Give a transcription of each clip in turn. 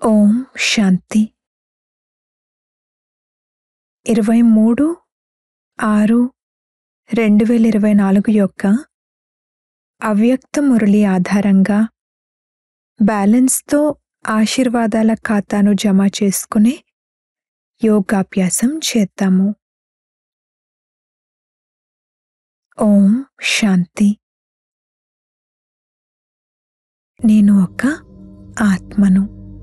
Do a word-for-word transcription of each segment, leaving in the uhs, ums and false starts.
ఓం శాంతి. ఇరవై మూడు ఆరు రెండు వేల ఇరవై నాలుగు యొక్క అవ్యక్త మురళి ఆధారంగా బ్యాలెన్స్తో ఆశీర్వాదాల ఖాతాను జమ చేసుకునే యోగాభ్యాసం చేద్దాము. ఓం శాంతి. నేను ఒక ఆత్మను,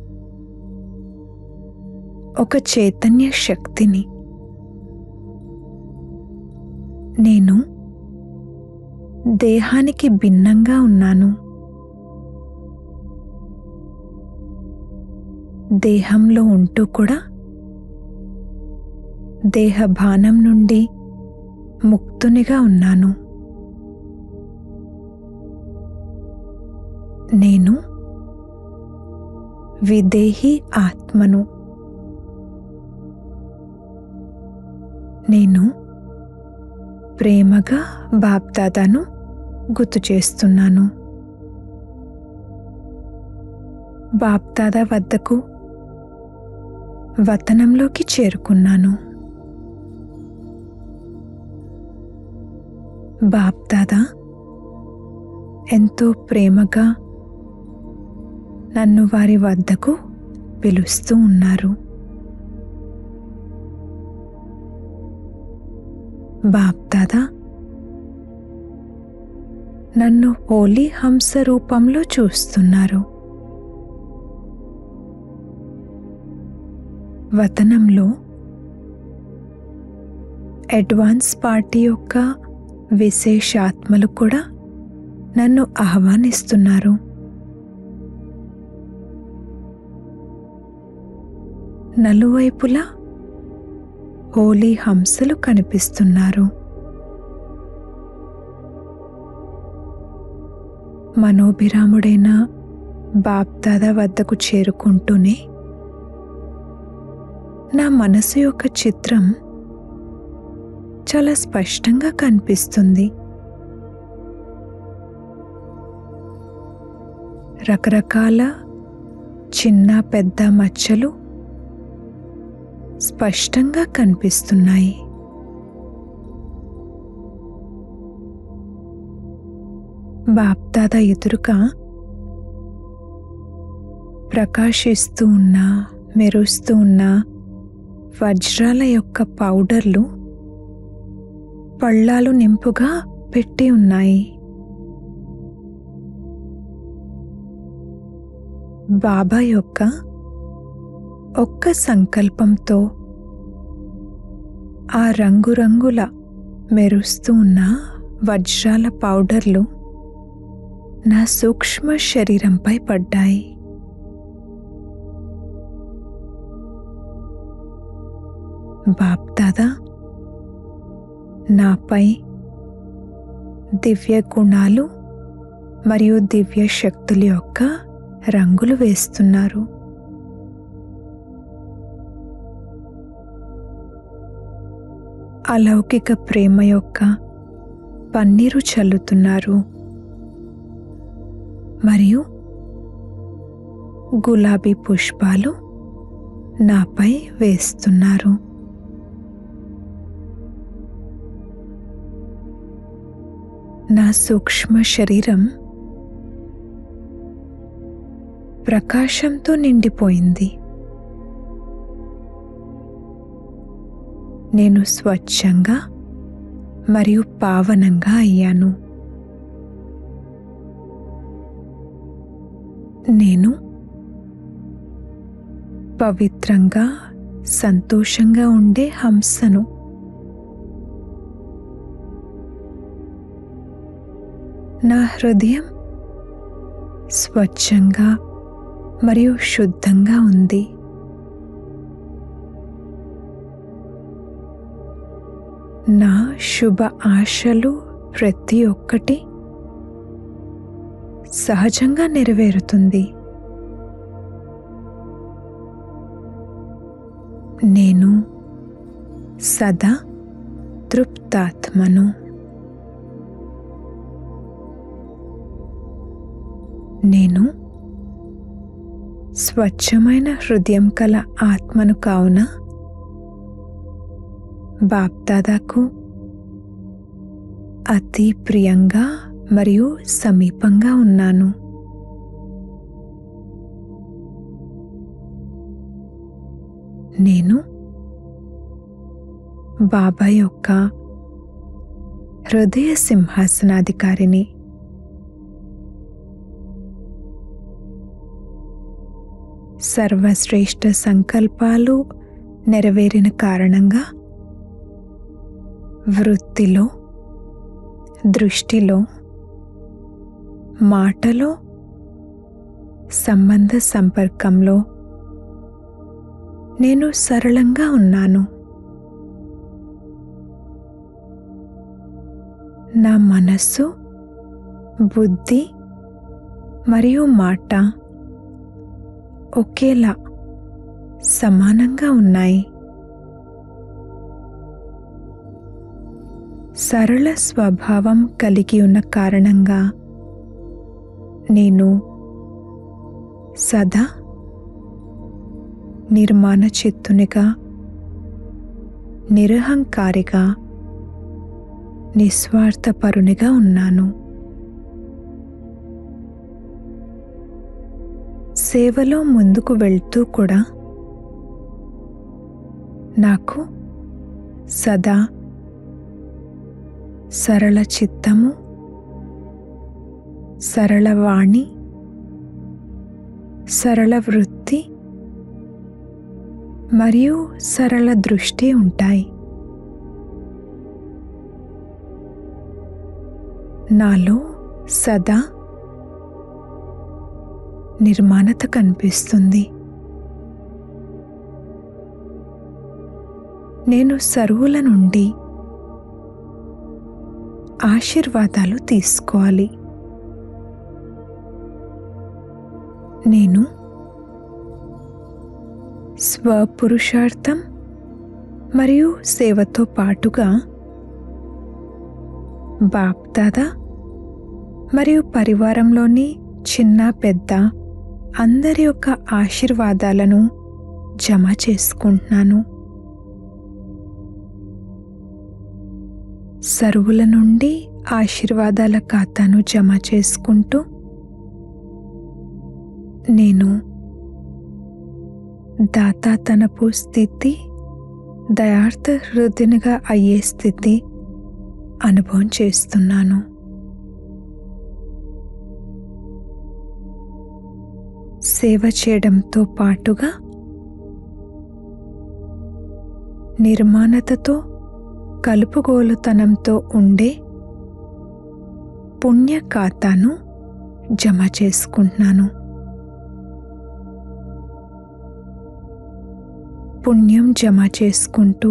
ఒక చైతన్య శక్తిని. నేను దేహానికి భిన్నంగా ఉన్నాను. దేహంలో ఉంటూ కూడా దేహభానం నుండి ముక్తునిగా ఉన్నాను. నేను విదేహి ఆత్మను. నేను ప్రేమగా బాప్దాదాను గుర్తు చేస్తున్నాను. బాప్దాదా వద్దకు వతనంలోకి చేరుకున్నాను. బాప్దాదా ఎంతో ప్రేమగా నన్ను వారి వద్దకు పిలుస్తూ ఉన్నారు. బాప్దాదా నన్ను హోలీ హంస రూపంలో చూస్తున్నారు. వతనంలో అడ్వాన్స్ పార్టీ యొక్క విశేషాత్మలు కూడా నన్ను ఆహ్వానిస్తున్నారు. నలువైపులా హోలీ హంసలు కనిపిస్తున్నారు. మనోభిరాముడైన బాప్దాదా వద్దకు చేరుకుంటూనే నా మనసు యొక్క చిత్రం చాలా స్పష్టంగా కనిపిస్తుంది. రకరకాల చిన్న పెద్ద మచ్చలు స్పష్టంగా కనిపిస్తున్నాయి. బాప్దాదా ఎదురుగా ప్రకాశిస్తూ ఉన్న మెరుస్తూ ఉన్న వజ్రాల యొక్క పౌడర్లు పళ్ళాలు నింపుగా పెట్టి ఉన్నాయి. బాబా యొక్క ఒక్క సంకల్పంతో ఆ రంగురంగుల మెరుస్తూ ఉన్న వజ్రాల పౌడర్లు నా సూక్ష్మ శరీరంపై పడ్డాయి. బాప్దాదా నాపై దివ్య గుణాలు మరియు దివ్య శక్తుల యొక్క రంగులు వేస్తున్నారు. అలౌకిక ప్రేమ యొక్క పన్నీరు చల్లుతున్నారు మరియు గులాబీ పుష్పాలు నాపై వేస్తున్నారు. నా సూక్ష్మ శరీరం ప్రకాశంతో నిండిపోయింది. నేను స్వచ్ఛంగా మరియు పావనంగా అయ్యాను. నేను పవిత్రంగా సంతోషంగా ఉండే హంసను. నా హృదయం స్వచ్ఛంగా మరియు శుద్ధంగా ఉంది. నా శుభ ఆశలు ప్రతి ఒక్కటి సహజంగా నెరవేరుతుంది. నేను సదా తృప్తాత్మను. నేను స్వచ్ఛమైన హృదయం కల ఆత్మను కావున బాప్దాదాకు అతి ప్రియంగా మరియు సమీపంగా ఉన్నాను. నేను బాబా యొక్క హృదయ సింహాసనాధికారిని. సర్వశ్రేష్ఠ సంకల్పాలు నెరవేరిన కారణంగా వృత్తిలో, దృష్టిలో, మాటలో, సంబంధ సంపర్కంలో నేను సరళంగా ఉన్నాను. నా మనస్సు, బుద్ధి మరియు మాట ఒకేలా సమానంగా ఉన్నాయి. సరళ స్వభావం కలిగి ఉన్న కారణంగా నేను సదా నిర్మాణ చిత్తునిగా, నిరహంకారిగా, నిస్వార్థపరునిగా ఉన్నాను. సేవలో ముందుకు వెళ్తూ కూడా నాకు సదా సరళ చిత్తము, సరళ వాణి, సరళ వృత్తి మరియు సరళ దృష్టి ఉంటాయి. నాలో సదా నిర్మాణత కనిపిస్తుంది. నేను సర్వుల నుండి ఆశీర్వాదాలు తీసుకోవాలి. నేను స్వపురుషార్థం మరియు సేవతో పాటుగా బాప్దాదా మరియు పరివారంలోని చిన్న పెద్ద అందరి యొక్క ఆశీర్వాదాలను జమ చేసుకుంటున్నాను. సర్వుల నుండి ఆశీర్వాదాల ఖాతాను జమ చేసుకుంటూ నేను దాతాతనపు స్థితి, దయార్థ హృదయనిగా అయ్యే స్థితి అనుభవం చేస్తున్నాను. సేవ చేయడంతో పాటుగా నిర్మాణతతో, కలుపుగోలుతనంతో ఉండే పుణ్య ఖాతాను జమ చేసుకుంటున్నాను. పుణ్యం జమ చేసుకుంటూ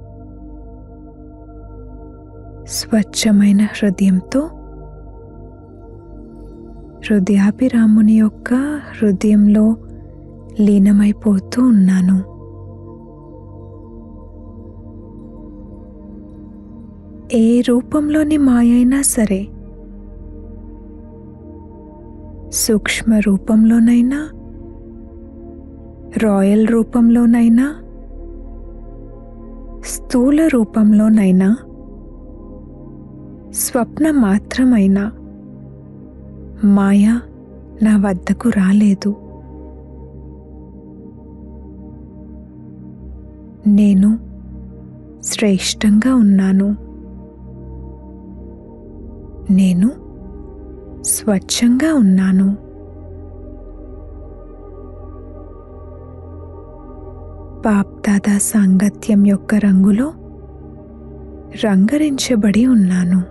స్వచ్ఛమైన హృదయంతో హృదయాభిరాముని యొక్క హృదయంలో లీనమైపోతూ ఉన్నాను. ఏ రూపంలోని మాయ అయినా సరే, సూక్ష్మ రూపంలోనైనా, రాయల్ రూపంలోనైనా, స్థూల రూపంలోనైనా, స్వప్న మాత్రమైనా మాయ నా వద్దకు రాలేదు. నేను శ్రేష్టంగా ఉన్నాను. నేను స్వచ్ఛంగా ఉన్నాను. బాప్దాదా సాంగత్యం యొక్క రంగులో రంగరించబడి ఉన్నాను.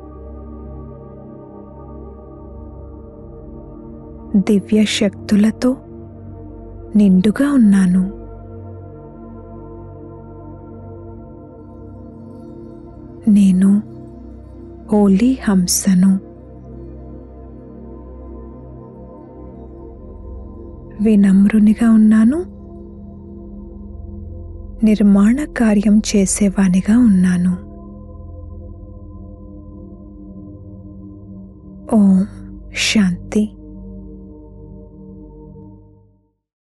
దివ్య శక్తులతో నిండుగా ఉన్నాను. నేను హోలీ హంసను. వినమ్రునిగా ఉన్నాను. నిర్మాణ కార్యం చేసేవానిగా ఉన్నాను. ఓం శాంతి.